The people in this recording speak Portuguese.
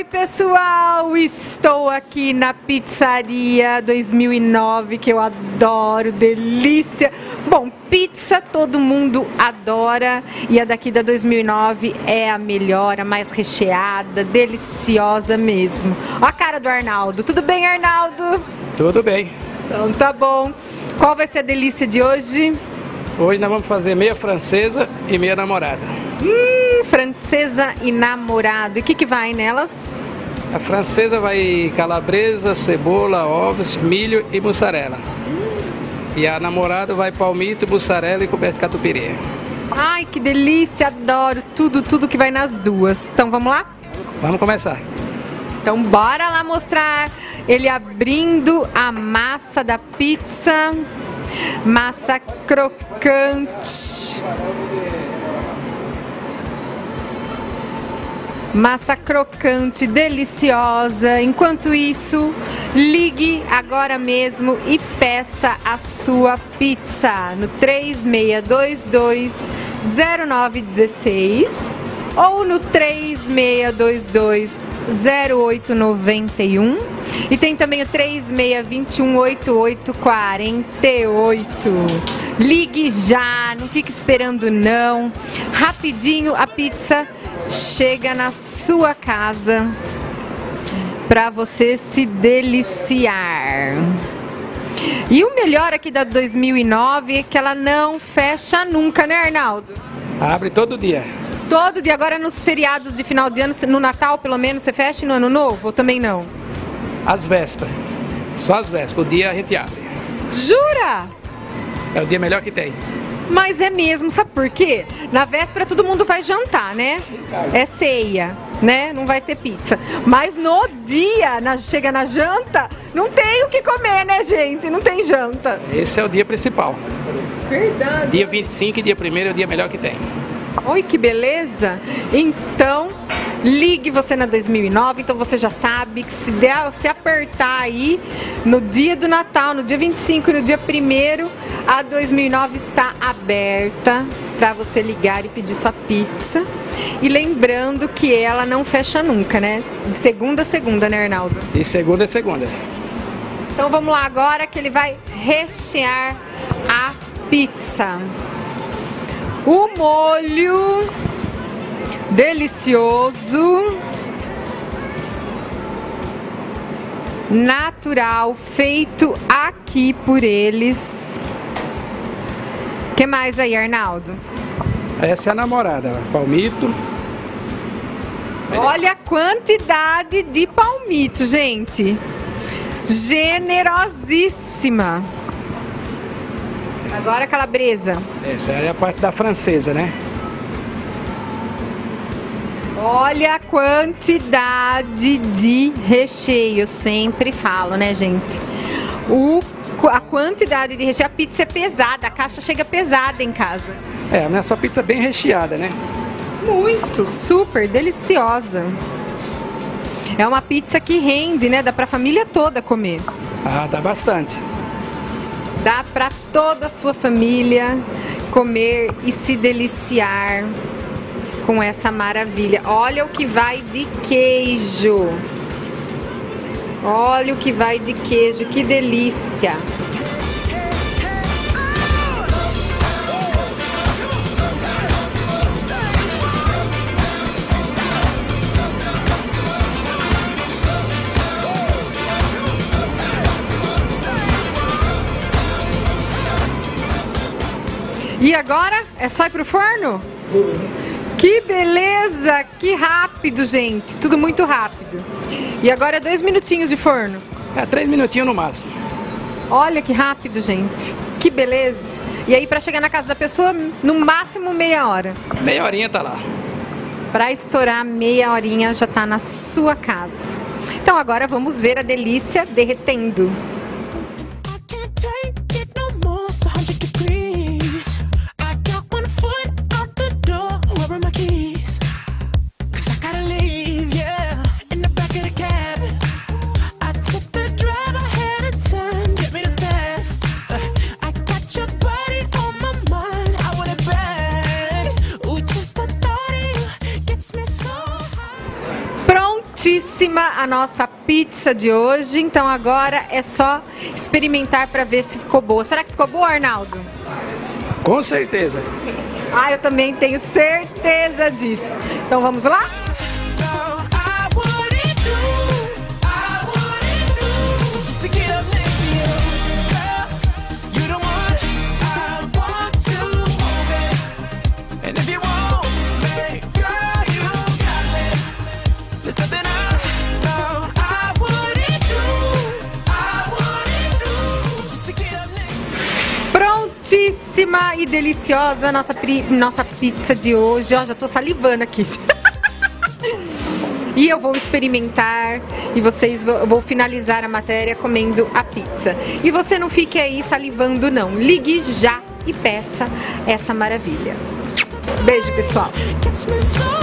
pessoal, estou aqui na Pizzaria 2009, que eu adoro, delícia. Bom, pizza todo mundo adora e a daqui da 2009 é a melhor, a mais recheada, deliciosa mesmo. Ó a cara do Arnaldo. Tudo bem, Arnaldo? Tudo bem. Então tá bom. Qual vai ser a delícia de hoje? Hoje nós vamos fazer meia francesa e meia namorada. Francesa e namorado. E o que vai nelas? A francesa vai calabresa, cebola, ovos, milho e mussarela. E a namorada vai palmito, mussarela e coberta de catupiry. Ai, que delícia, adoro tudo que vai nas duas. Então vamos lá? Vamos começar. Então bora lá mostrar ele abrindo a massa da pizza. Massa crocante. Massa crocante, deliciosa. Enquanto isso, ligue agora mesmo e peça a sua pizza no 3622-0916 ou no 3622-0891 e tem também o 3621-8848. Ligue já, não fique esperando não. Rapidinho a pizza chega na sua casa para você se deliciar. E o melhor aqui da 2009 é que ela não fecha nunca, né, Arnaldo? Abre todo dia. Todo dia. Agora nos feriados de final de ano, no Natal pelo menos, você fecha e no Ano Novo? Ou também não? Às vésperas. Só às vésperas. O dia a gente abre. Jura? É o dia melhor que tem. Mas é mesmo, sabe por quê? Na véspera todo mundo vai jantar, né? É ceia, né? Não vai ter pizza. Mas no dia, chega na janta, não tem o que comer, né, gente? Não tem janta. Esse é o dia principal. Verdade. Dia 25 e dia 1º é o dia melhor que tem. Oi, que beleza! Então, ligue você na 2009, então você já sabe que se apertar aí no dia do Natal, no dia 25 e no dia 1º, a 2009 está aberta para você ligar e pedir sua pizza. E lembrando que ela não fecha nunca, né? De segunda a segunda, né, Arnaldo? De segunda a segunda. Então vamos lá agora que ele vai rechear a pizza. O molho delicioso, natural, feito aqui por eles. O que mais aí, Arnaldo? Essa é a namorada, palmito. Olha a quantidade de palmito, gente. Generosíssima. Agora a calabresa. Essa é a parte da francesa, né? Olha a quantidade de recheio, eu sempre falo, né, gente? A quantidade de recheio, a pizza é pesada, a caixa chega pesada em casa. É, a nossa pizza é bem recheada, né? Muito, super deliciosa. É uma pizza que rende, né? Dá pra família toda comer. Ah, dá bastante. Dá pra toda a sua família comer e se deliciar com essa maravilha. Olha o que vai de queijo. Olha o que vai de queijo, que delícia. E agora é só ir pro forno? Que beleza! Que rápido, gente! Tudo muito rápido. E agora é 2 minutinhos de forno. É 3 minutinhos no máximo. Olha que rápido, gente. Que beleza! E aí para chegar na casa da pessoa, no máximo meia hora. Meia horinha tá lá. Para estourar meia horinha já tá na sua casa. Então agora vamos ver a delícia derretendo. Prontíssima a nossa pizza de hoje. Então agora é só experimentar para ver se ficou boa. Será que ficou boa, Arnaldo? Com certeza. Ah, eu também tenho certeza disso. Então vamos lá? Prontíssima e deliciosa nossa pizza de hoje. Ó, já tô salivando aqui. E eu vou experimentar e eu vou finalizar a matéria comendo a pizza. E você não fique aí salivando não. Ligue já e peça essa maravilha. Beijo, pessoal.